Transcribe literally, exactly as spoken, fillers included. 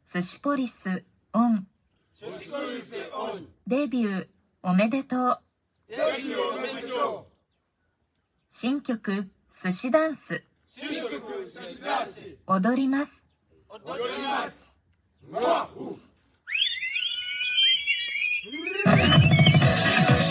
寿司ポリスオン。 寿司ポリスオン。 デビューおめでとう。 デビューおめでとう。 新曲寿司ダンス。 新曲寿司ダンス。 踊ります。 踊ります。うわっ